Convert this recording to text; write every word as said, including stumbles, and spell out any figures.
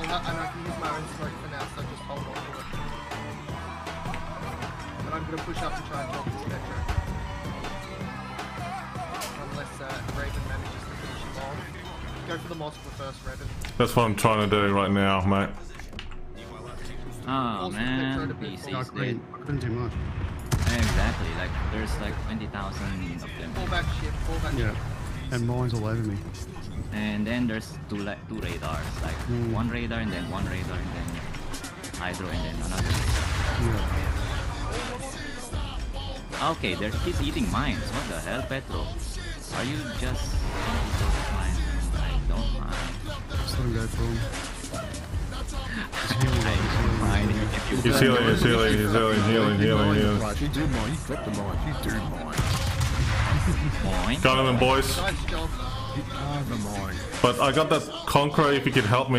I, and I can use my own smoke for now, so just hold on to it. But I'm gonna push up and try and talk this Petro. Unless uh, Raven manages to finish him off. Go for the multiple first, Raven. That's what I'm trying to do right now, mate. Oh man, P C is dead. I couldn't do much. Exactly, like there's like twenty thousand of them. Fall back ship, fall back Yeah, ship. and mines all over me. And then there's two like two radars, like Mm. one radar and then one radar and then hydro and then another radar. Yeah. Okay, there he's eating mines. What the hell, Petro? Are you just mines? I don't mind. Just let him go for him. I don't mind if you He's healing, he's healing, he's healing, healing, healing, healing. Right, you do mine, you got the mine, you do mine. point. Got him, boys. Nice job. You are the mine. But I got that Conqueror if you could help me.